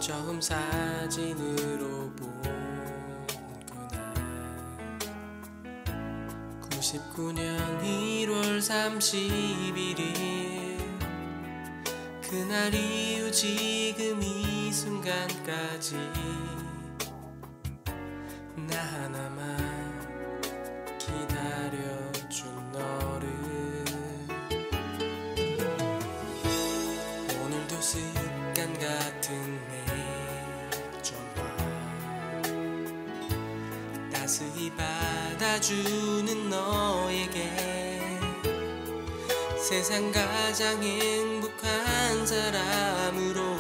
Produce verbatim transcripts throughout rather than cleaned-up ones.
처음 사진으로 본 그날 구십구 년 일월 삼십일일 그날 이후 지금 이 순간까지 나 하나만 기다려준 너를 오늘도 습관 같은 내 전화 따스히 받아주는 너에게 세상 가장 행복한 사람으로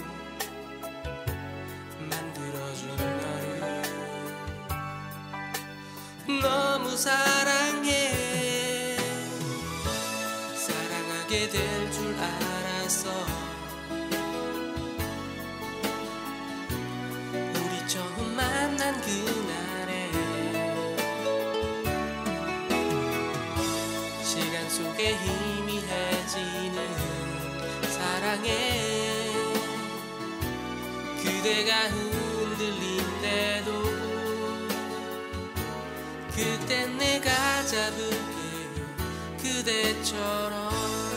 만들어준 너를 너무 사랑해. 사랑하게 될 줄 알았어. 우리 처음 만난 그날에 시간 속에 희미해지는 사랑에 그대가 흔들린대도 그땐 내가 잡을게요 그대처럼.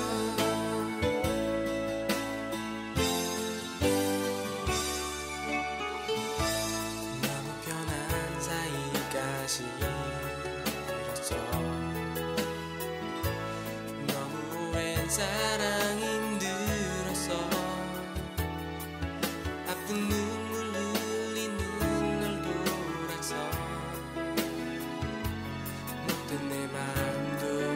너무 편한 사이가 싫었어. 너무 오랜 사랑 힘들었어. 아픈 눈물 흘리는 널 돌아서 못된 내 마음도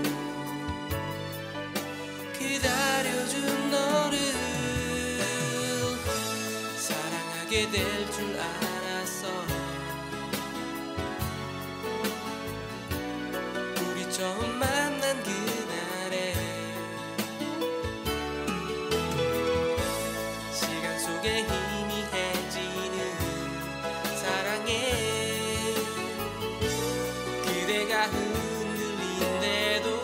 기다려준 너를 사랑하게 될 줄 알았어. 우리 처음 만난 그날에 시간 속에 희미해지는 사랑에 그대가 흔들린대도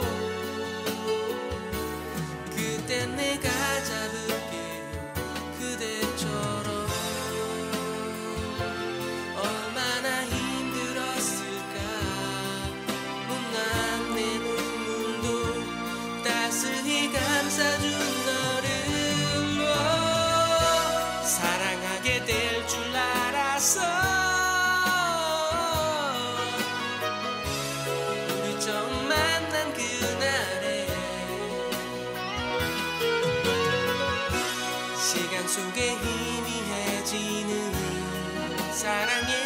그땐 내가 잡을게요 그대처럼. 얼마나 힘들었을까. 못난 내 눈물도 따스히 감싸준 너를 오, 사랑하게 될 줄 알았어. 우리 처음 만난 그날에 시간 속에 희미해지는 사랑에